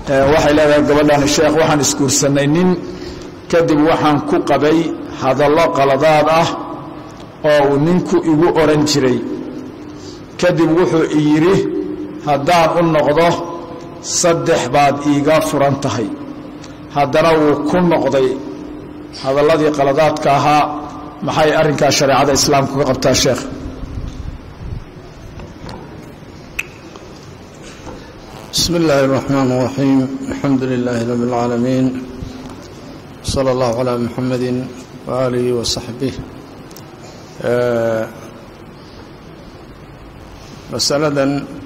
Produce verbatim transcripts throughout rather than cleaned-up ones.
waxay leedahay gabadhan sheekh waxaan isguursanay nin kadib waxaan ku qabay hadallo qaladaad ah oo uu ninku igu oran jiray kadib wuxuu yiri haddaan u noqdo saddex baad iiga furan tahay haddana wuu ku noqday hadalladii qaladaadka ahaa maxay arrinkaa shareecada islaamku ka qabtaa sheekh بسم الله الرحمن الرحيم الحمد لله رب العالمين صلى الله على محمد وآله وصحبه آه مسألة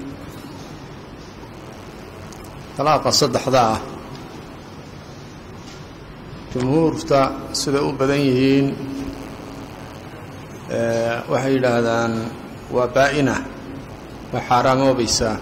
طلاق صدح ذا جمهور سدأوا بدنيهين آه وحي لهذان وبائنة وحرام وبيسان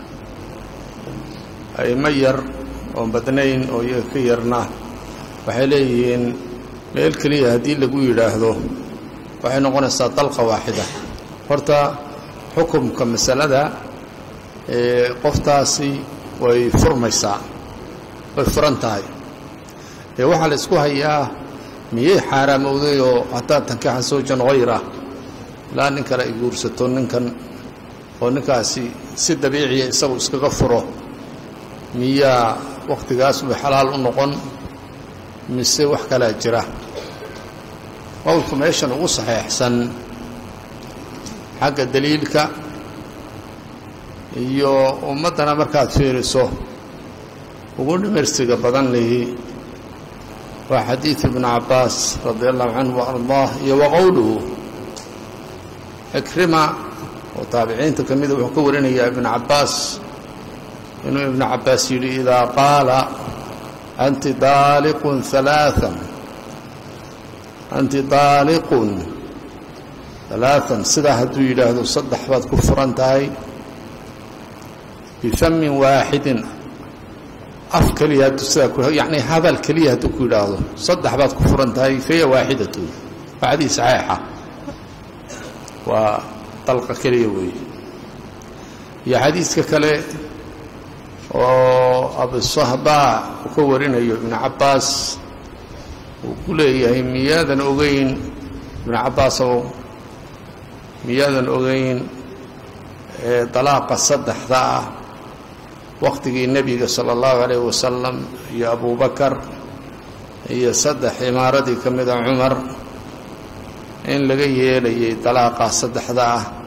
ay ma yar oo badnayn oo ka yarna waxay leeyihiin meel kaliya hadii lagu yiraahdo waxay noqonaysaa dalqa waahida horta xukunka masalada ee qoftaasi way furmaysaa way furantahay ee waxa la isku hayaa miyay xaraamowday oo hataa tan ka xasoojan qayra la nin kale ay guursato ninkan oo ninkaasi si dabiici ah isagu iskaga furo miya waqtigaas uu xalaal u noqon mise wax kala jira qowlku meeshan ugu saxiixsan xagga daliilka iyo ummadana markaad fiiriso ugu dhimirsiga badan leeyahay waa xadiis ibn Abbas radiyallahu anhu wa ardaah iyo qowluhu ikrima oo taabiciinta kamid wuxuu ka warinaya ibn Abbas إنه ابن عباس يقول إذا قال أنت طالق ثلاثا أنت طالق ثلاثا سده دويل هذا صدح بعد كفران تاي بفم واحد أفكليها تساكل يعني هذا الكلية تقول هذا صدح بعد كفران تاي فهي واحدة فهذه صحيحة وطلق كلية وي يا حديث ككلي وأبو الصهباء وكورين ابن عباس وكله ميادا أغين ابن عباس ميادا أغين طلاق الصدح ذا وقت النبي صلى الله عليه وسلم يا أبو بكر هي صدح إمارتي كمدى عمر إن لقيه لي طلاق الصدح ذا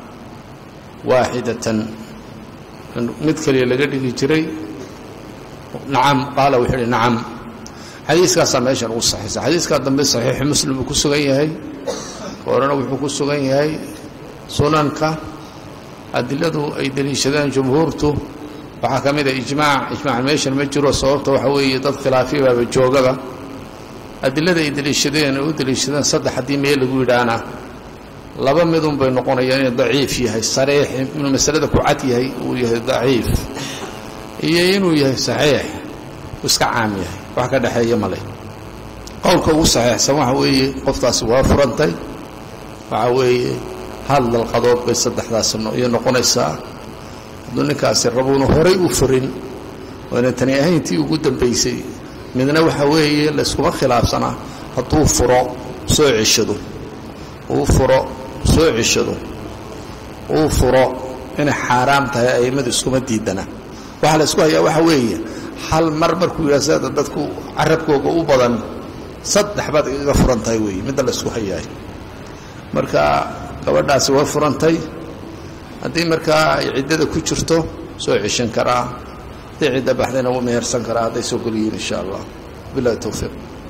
واحدة مدكلي لقدي جري نعم قال وحري نعم حديث كاس ماشي او صحيح حديث كان دم صحيح مسلم ku sugan yahay qorana wuxuu ku sugan yahay sunanka adiladu ay daliishadaan jumhuurtu waxa kamid ah ijmaac ijmaac meesha ma jiro sababta waxa weeye dad khilaafi baa joogada adilada ay daliishadeen oo daliishadaan saddex hadii meel lagu yiraahdo laba midun bay noqonayaan in daciif yahay sariix inuu masalada ku cad yahay uu yahay daciif iyo inuu yahay saxiix iska caam yahay wax ka dhaxeeyo malay qowlka uu saxiixsan waxa weeye qoftaas waa furantay waxa weeye hal dal qadood bay saddexdaas iyo noqonaysaa dunikaasi rabuuna horay u furin wana tani ahayntii ugu dambeysay midna waxa weeye la isku khilaafsana haduu furo soo cishado uu furo soo cishado uu furo in xaraam tahay ay mid isku diidana waxa la isku hayaa waxa weeye hal mar markuu yiraahdo dadku carabkooga u badan saddex baad iga furantay weeye mid la isku hayaa marka gabadhaasi way furantay hadii marka ay ciidada ku jirto soo cishan karaa hadii ciidda baxdana wuu mehersan karaa haday soo galiyo insha Allah billahi tawfiq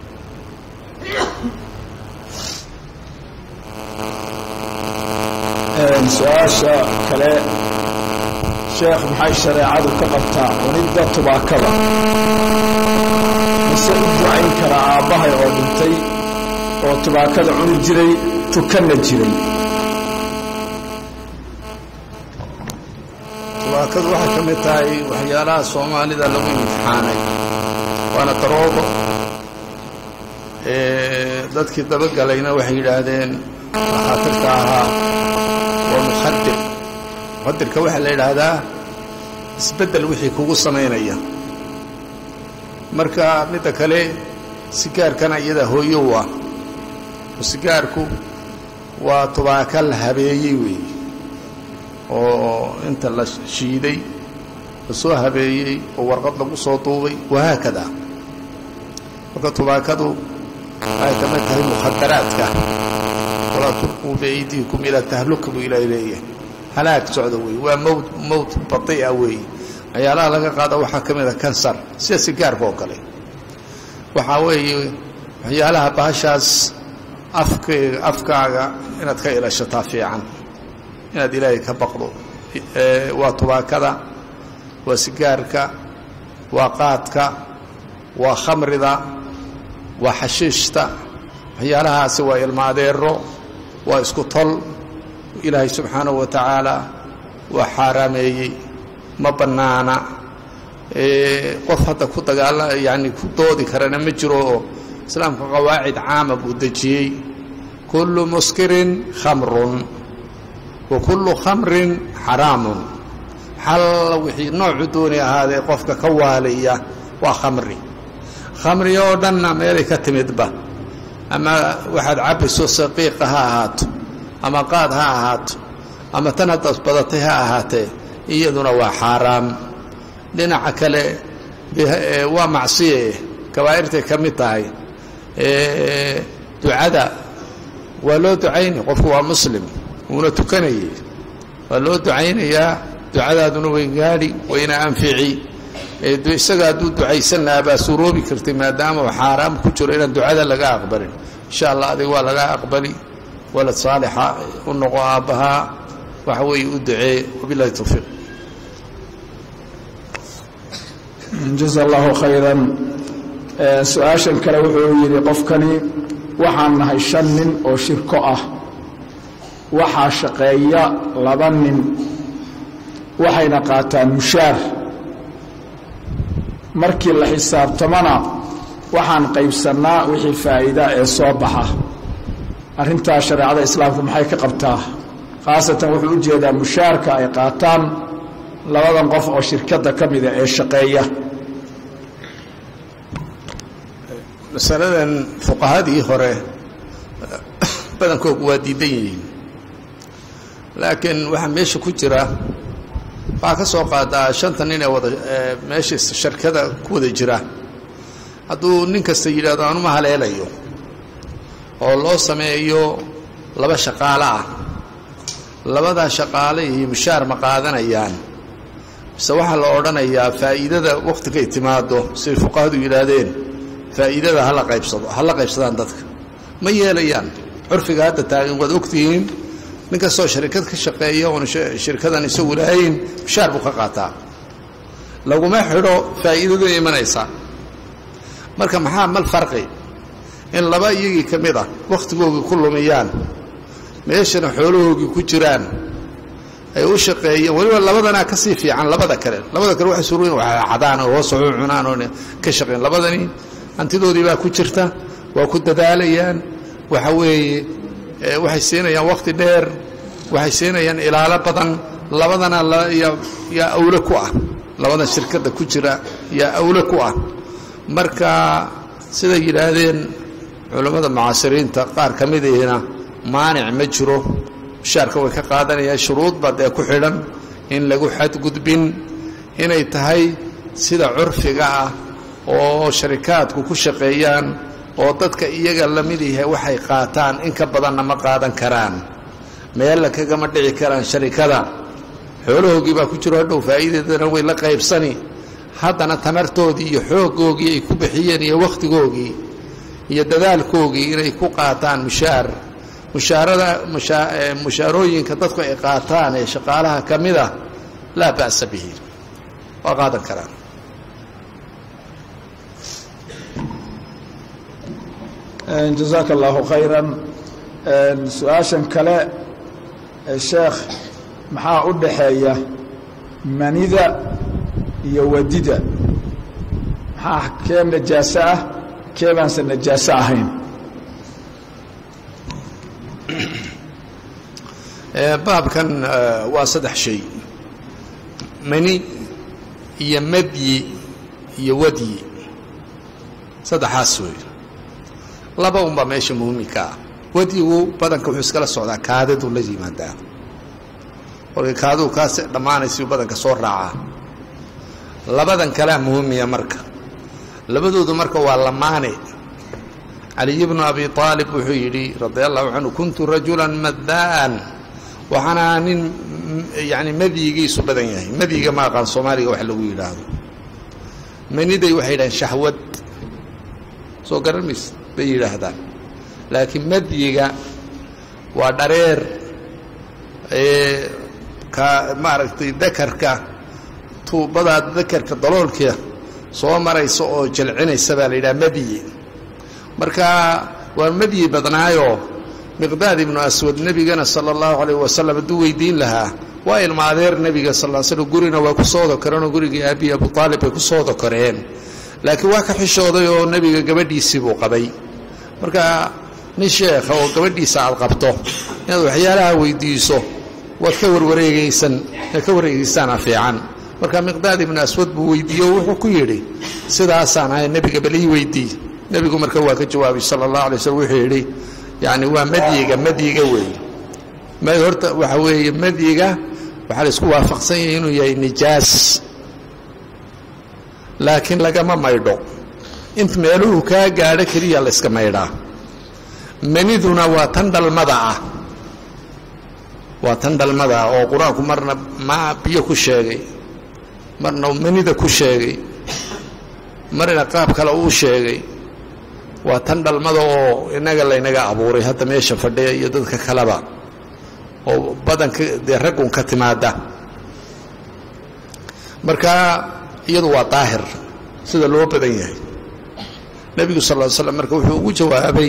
su-aasha kale sheekh maxay shareecadu ka qabtaa cunidda tubaakada mise u ducayn kara aabbahay oo dhintay oo tubaakada cuni jiray tukanna jiray tubaakadu waxay ka mid tahay waxyaalaha Soomaalida lagu imtixaanay waana daroobo ee dadkii dabagalayna waxay yiraahdeen xaatirka ahaa ومخدر مخدر كوحة اللي هذا اسبدل وحي كوغو سمينيا marka midda kale sigaarkana iyada hooyo waa sigaarku waa tubaaka la habeeyey weeye oo inta la shiiday la soo habeeyey oo warqad lagu soo duubay wahaakada marka tubaakadu ay ka mid tahay mukhadaraadka walaa tulquu biaydiikum ilaa tahluka buu ilaahay leeyahay halaag socda weeye waa mowt mowt bati'a weeye waxyaalaha laga qaado waxaa ka mid a kansar sida sigaarka oo kale waxaa weeye waxyaalaha bahashaas afkayga afkaaga inaad ka ilashataa fiican inaad ilaahay ka baqdo waa tubaakada waa sigaarka waa qaadka waa khamrida waa xashiishta waxyaalahaasi waa ilma adeero waa isku tol ilaahay subxaanahu wa tacaala waa xaaraameeyey ma bannaana qof hadda ku dagaala yacni ku doodi karana ma jiro oo islaamka qawaacid caama buu dejiyey kullu muskirin khamrun wa kullu khamrin xaraamun xal wixii noocu dooni ahaadee qofka ka waalaya waa khamri khamri oo dhanna meelay ka timidba ama waxaad cabbiso saqiiqa ha ahaato ama qaad ha ahaato ama tan haddaad badatay ha ahaatee iyaduna waa xaaraam dhinaca kale waa macsiye kabaa'irtay ka mid tahay ducada waa loo ducaynaya qofku waa muslim wuuna tukanayay waa loo ducaynayaa ducadaaduna way gaadhi wayna anfici isaga hadduu ducaysan lahaa baa suroobi kartay maadaama uu xaaraam ku jiro inaan ducada laga aqbalin insha allah adiga waa laga aqbali walad saalixa u noqo aabbahaa waxa weeye u ducee wabillahi tawfiiq jaza allahu khayran su-aashan kale wuxuu yidhi qofkani waxaan nahay shan nin oo shirko ah waxaa shaqeeya laba nin waxayna qaataan mushaar markii la xisaabtamana waxaan qaybsannaa wixii faa'iida ee soo baxa arrintaa shareecada islaamku maxay ka qabtaa khaasatan wuxuu u jeedaa mushaarka ay qaataan labadan qof oo shirkadda ka mida ee shaqeeya masaladan fuqahadii hore badankoogu waa diidan yihiin laakiin waxaa meesha ku jira waxaa ka soo qaadaa shanta nin ee wada meesha shirkada ku wada jira hadduu nin kasta yidhahdo anuma haleelayo oo loo sameeyo laba shaqaale ah labadaa shaqaale iyo mushaar ma qaadanayaan mise waxaa la odhanayaa faa'iidada wakhtigay timaado siday fuqahadu yidhaahdeen faa'iidada hala qaybsado hala qaybsadaan dadka ma yeelayaan curfiga hadda taagan waad ogtihiin nin kastoo sharikad ka shaqeeya oon shirkadan isagu lahayn mushaar buu ka qaataa laguma xidho faa'iidadu imanaysaa marka maxaa mal farqi in laba iyagii ka mid ah wakhtigoogii ku lumiyaan meeshana xoolahoogii ku jiraan ay u shaqeeyeen weliba labadanaa ka sii fiican labada kale labada kale waxay suruuyin waxay cadaan oo hoos u cunaan oo ka shaqeyn labadani hantidoodii baa ku jirta waa ku dadaalayaan waxa weeye waxay siinayaan wakhti dheer waxay siinayaan ilaalo badan labadana yaa awle ku ah labadan shirkadda ku jira yaa awle ku ah marka siday yidhaahdeen culammada mucaasiriinta qaar ka midihina maanic ma jiro mushaarka way ka qaadanayaan shuruud baa dee ku xidhan in lagu xadgudbin inay tahay sida curfiga ah oo sharikaadku ku shaqeeyaan oo dadka iyaga la mid yahay waxay qaataan in ka badanna ma qaadan karaan meella kagama dhici karaan sharikada xoolahoogii baa ku jiro hadhow faa'iidadeedana way la qaybsani haddana tamartoodii iyo xooggoogii ay ku bixiyeen iyo wakhtigoogii iyo dadaalkoogii inay ku qaataan mushaar mushaarada mushaarooyinka dadku ay qaataan ee shaqaalaha ka mid ah laa ba'sa bihi waa qaadan karaan jazaaka allahu khayran su-aashan kale sheekh maxaa u dhaxeeya manida iyo wadida maxaa kee najaaso ah kee baanse najaaso ahayn baabkan waa saddex shay mani iyo madyi iyo wadyi saddexaas wey laba unba meesha muhiimka ah wadigu badanka wuxuu iskala socdaa kaadadu la yimaadaa oo kaadu kaas dhamaanaysi badanka soo raaca labadan kala muhiimiya marka labadoodu marka waa lamaane Ali ibn Abi Talib wuxuu yiri radiyallahu anhu kuntu rajulan maddaan waxana nin yani madigiisu badan yahay madiga ma qaan Soomaaliga wax lagu yiraahdo maniday waxay dhahan shahwad soo garamis bay yiraahdaan laakiin madiga waa dhareer ee ka maaragtay dakarka tuubada dakarka daloolka soo marayso oo jilcinaysa baa la yiraahdaa madiye marka waa madiye badnaayo miqdaad ibn aswad nabigana sallallahu alayhi wasallam duu weydiin lahaa waa ilmaadeer nabiga sallallahu alayhi wasallam gurina waa ku soo dokareen guriga abi abu talib ay ku soo dokareen laakiin waa ka xishooday oo nabiga gabadhiisii buu qabay marka nin sheekh oo gabadhiisa aad qabto inaad waxyaalaha weydiiso waad ka warwareegaysan ka wareegaysan fiican marka miqdaad ibn aswad buu weydiiyo wuxuu ku yiri sidaasaan ay nabiga balii weydii nabigu marka waa ka jawaabay sallallahu alayhi wasallam wuxuu yiri yaani waa madiga madiga weey ma horta waxa weeye madiga waxa la isku waafaqsan yahay inuu yahay nijaas laakiin laga ma maydho inta meeluhu ka gaadho kaliya la iska maydhaa maniduna waa tan dhalmada ah waa tan dhalmada oo quraanku marna ma biyo ku sheegay marna manida ku sheegay marna qaab kale uu sheegay waa tan dhalmada oo inaga la inaga abuuray hadda meesha fadhiya iyo dadka kalaba oo badanka raggun ka timaada marka iyadu waa daahir sida loo badan yahay nabiga sallallahu alayhi wasallam marka wuxuu ugu jawaabay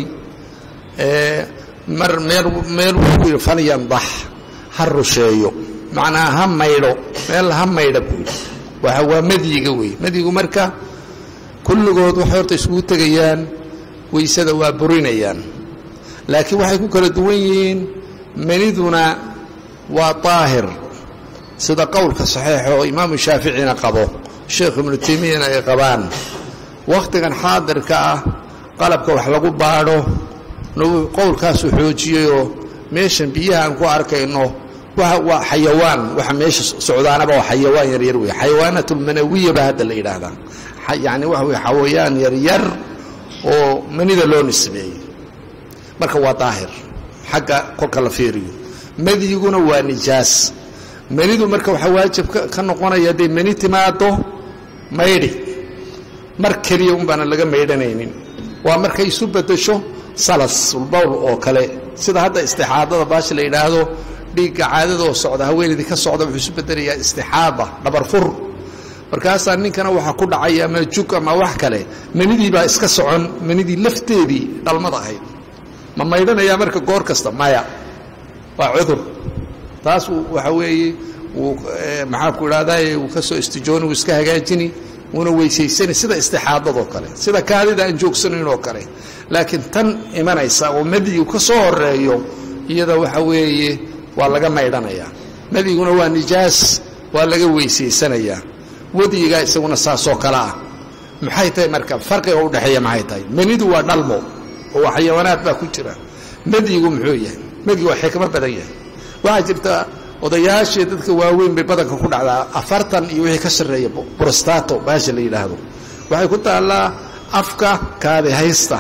ee mar meel meel wuxuu faniyan bah harusheeyo macnaa ha maydo meel ha maydo waxa waa madiga weey madigu marka kulligood waxa horta isku tagayaan weysada waa burinayaan laakiin waxay ku kala duwan yihiin maniduna waa daahir sida qowlka saxiix oo imaam shaafiiciina qabo sheekh ibn taymiyyah ay qabaan waqtigan xaadirka ah qalabka wax lagu baadho qowlkaas uu xoojiyo meeshan biyaha ku arkayno waxa waa xayawaan waxa meesha socdaanaba waa xayawaan yar yar weey xayawaanatul manawiyya ba hada la yiraahdaa yaani waxa weey xawayaan yar yar oo manida loo nisbeeyay marka waa daahir xagga qolka la fiiriyo madiguna waa nijaas manidu marka waxa waajib ka noqonaya day mani timaado mayri mar kaliya un bana laga maydhanaynin waa markay isu bedesho salas ulbawl oo kale sida hadda istixaadada baash la yiraahdo dhiigga caadada oo socda haweenidii ka socda wuxuu isu bedelayaa istixaada dhabar fur markaas ninkana waxa ku dhacay ama juk ama wax kale manidii baa iska socon manidii lafteedii dhalmada ahayd ma maydhanaya marka goor kasta maya waa cudur taas waxa weeye uu maxaa ku raadaay uu ka soo istijooni iska hagaajini una weysaysan sida istixaadada oo kale sida kaadida aan joogsanin oo kale laakiin tan imanaysa oo madigu ka soo horeeyo iyada waxa weeye waa laga maydhanaya madiguna waa nijaas waa laga weysaysanaya wadiga isaguna saasoo kala ah maxay tahay marka farqiga u dhaxeeya maxay tahay manidu waa dhalmo oo xayawaanaad baa ku jira madigu muxuu yahay madigu waa xikmad badan yahay waxa jirta odayaasha dadka waaweyn bay badanka ku dhacdaa afartan iyo wixii ka sareeya prostato baasha la yiraahdo waxay ku taalaa afka kaadi haysta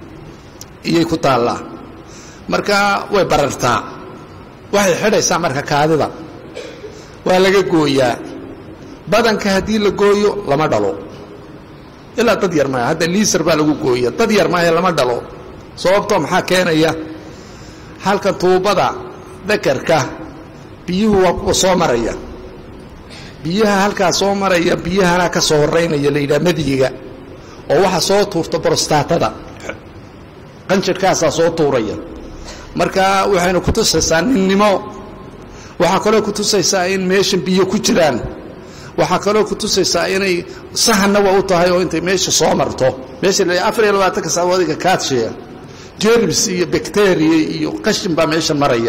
iyo ku taalaa marka way barartaa waxay xidhaysaa marka kaadida waa laga gooyaa badanka hadii la gooyo lama dhalo ilaa dad yar ma hadda liisar baa lagu gooyaa dad yar ma lama dhalo sababtoo maxaa keenaya halka tuubada dakarka biyuhu waa soo maraya biyaha halka soo maraya biyahana ka soo horeynaya leeyda madiga oo waxa soo tuurto prostatada qanjirkaas soo tuuraya marka waxayna ku tusaysaa ninnimo waxa kale ku tusaysaa in meesha biyo ku jiraan waxa kale ku tusaysaa inay sahanna waa u tahay oo intay meesha soo marto meesha afar iyo labaatan ka saawadiga kaadshiya germs iyo bacteria iyo qashin ba meesha maraya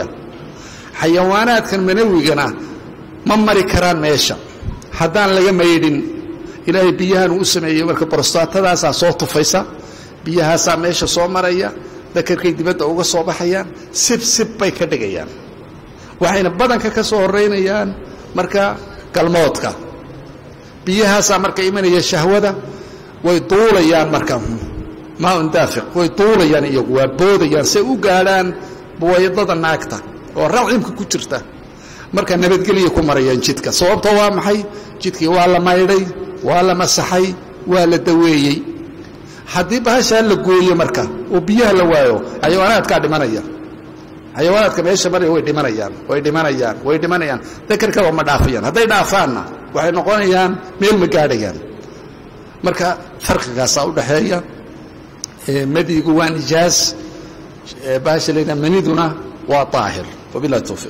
xayawaanaadkan manawigana ma mari karaan meesha haddaan laga maydin ilaahay biyahan uu sameeyey marka prostatadaasaa soo tufaysa biyahaasaa meesha soo maraya dakarkay dibadda uga soo baxayaan sib sib bay ka dhigayaan waxayna badanka ka soo horeynayaan marka galmoodka biyahaasaa marka imanaya shahwada way duulayaan marka maa un daafiq way duulayaan iyagu waa boodayaan say u gaadhaan buwaydada naagta oo racimka ku jirta marka nabadgelyo ku marayaan jidka sababta waa maxay jidkii waa la maydhay waa la masaxay waa la daweeyey haddii bahashaa la gooyo marka oo biyaha la waayo xayawaanaadkaa dhimanaya xayawaanaadka meesha maraya way dhimanayaan way dhimanayaan way dhimanayaan dakarkaba ma dhaafayaan hadday dhaafaanna waxay noqonayaan meel ma gaadhayaan marka farqigaasaa u dhaxeeya madigu waa nijaas bahasha layna maniduna waa daahir wabillahi tawfiiq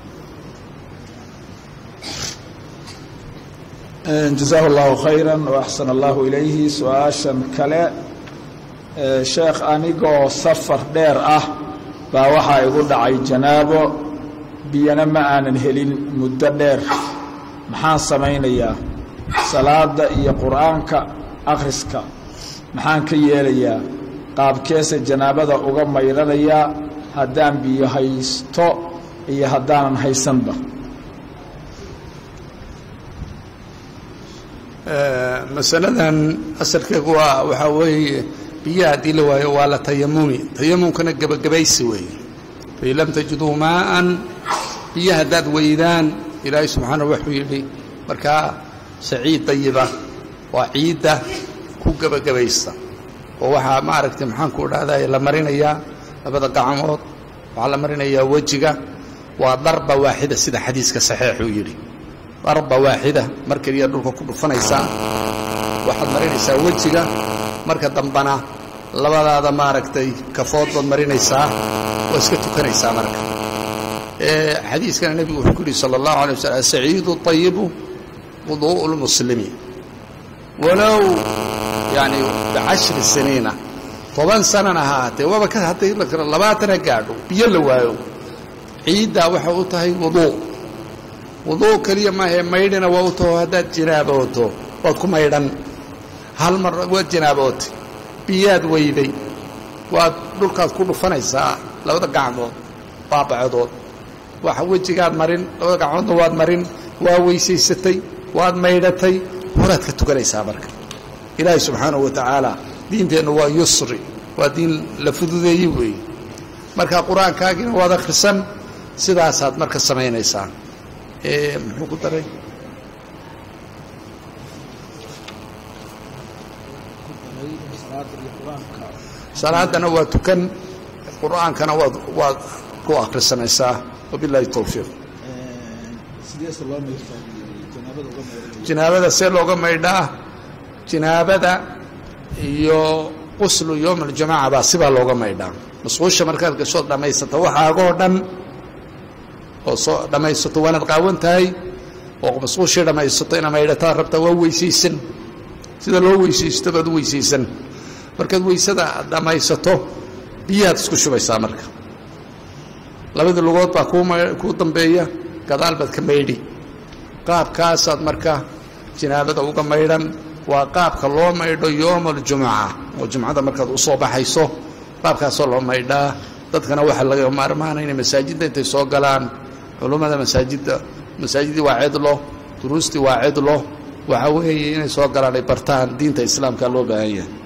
جزاه الله خيرا وأحسن الله إليه سؤاشا كلا شيخ أنيقو سفر دير أه باوحا يقول دعي جنابه بينا ما آنا هلين مدة دير محان سمين إياه صلاة إيا قرآنك أخرسك محان كيال إياه قاب كيس الجنابة دا أغم ميران إياه هدان بيا هيستو إيا هدان هيسنبه masaladan asalkeegu waa waxaa weeye biyaha haddii la waayo waa la tayamumi tayamumkana gebagabaysi weeye fain lam tajiduu maa'an biyaha haddaad weydaan ilaahay subxaanahu wuxuu yidhi markaa saciid dayiba waa ciidda ku gebagabaysta oo waxaa maaragtay maxaanku dhahday la marinayaa labada gacmood waxaa la marinayaa wejiga waa darba waaxida sida xadiiska saxiixuu yidhi darba waaxida mar kaliya dhulka ku dhufanaysaa waxaad marinaysaa wejiga marka dambana labadaada maaragtay kafood baad marinaysaa waa iska tukanaysaa marka xadiiskana nebigu wuxuu ku yidhi sala allahu alay wasalam asaciidu ayibu wuduu'u lmuslimi walow yani bicashri siniina toban sanana ha ahaatee waaba ka hadday labaatana gaadho biyo la waayo ciiddaa waxay u tahay wuduu wuduu keliya maahe maydhina waa u taho haddaad jinaabooto waad ku maydhan hal mar waad jinaabootay biyaad weyday waad dhulkaad ku dhufanaysaa labada gacmood baabacodood waxa wejigaad marin labada gacmoodna waad marin waa weysaysatay waad maydhatay horaad ka tukanaysaa marka ilaahay subxaanahu wa tacaala diinteennu waa yusri waa diin la fududeeyey weeye marka qur-aankaagiina waad akhrisan sidaasaad marka samaynaysaa muxuu ku daray salaadana waa tukan qur'aankana waad waad ku akhrisanaysaa wabillahi tawfiiq jinaabada see looga maydhaa jinaabada iyo quslu yowm aljamaaca baa sibaa looga maydhaa masquusha markaad gashood dhammaysata waxaagoo dhan oo soo dhammaysato waanaad qaawan tahay oo masquushii dhammaysato ina maydhataa rabtaa waa weysaysan sida loo weysaysto baad u weysaysan markaad weysada dhammaysato biyahaad isku shubaysaa marka labada lugood baa kuu dambeeya gadaal baad ka maydhi qaabkaasaad marka jinaabada uga maydhan waa qaabka loo maydho yowma aljumuca oo jumcada markaad u soo baxayso qaabkaasoo loo maydhaa dadkana waxaa laga maarmaana inay masaajidda intay soo galaan culummada masaajidda masaajidii waa cidlo duruustii waa cidlo waxa weeye inay soo galaan ay bartaan diinta islaamka loo baahan yahay